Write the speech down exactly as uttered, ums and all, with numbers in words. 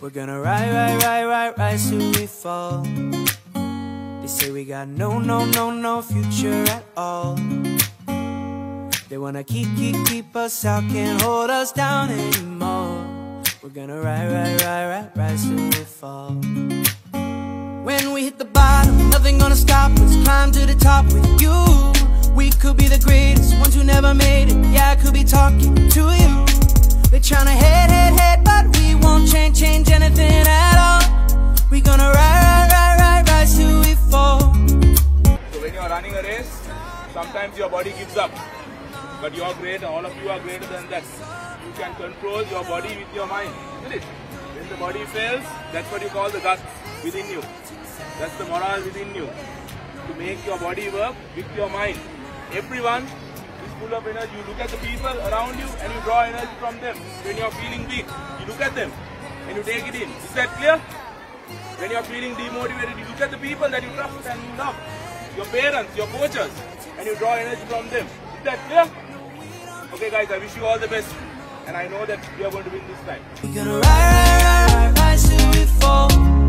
We're gonna ride, ride, ride, ride, rise till we fall. They say we got no, no, no, no future at all. They wanna keep, keep, keep us out, can't hold us down anymore. We're gonna ride, ride, ride, ride, rise till we fall. When we hit the bottom, nothing gonna stop us. Climb to the top with you. We could be the greatest ones who never made it. Yeah, I could be talking to you. They're tryna head, head, head, but we won't change, change anything at all. We gonna ride, ride, ride, ride, rise till we fall. So when you're running a race, sometimes your body gives up. But you're great, all of you are greater than that. You can control your body with your mind, isn't it? When the body fails, that's what you call the gut within you. That's the morale within you. To make your body work with your mind. Everyone is full of energy. You look at the people around you and you draw energy from them. When you're feeling weak, you look at them and you take it in. Is that clear? When you're feeling demotivated, you look at the people that you trust and you love. Your parents, your coaches, and you draw energy from them. Is that clear? Okay guys, I wish you all the best. And I know that we are going to win this time. We're gonna ride, ride, ride, rise till we fall.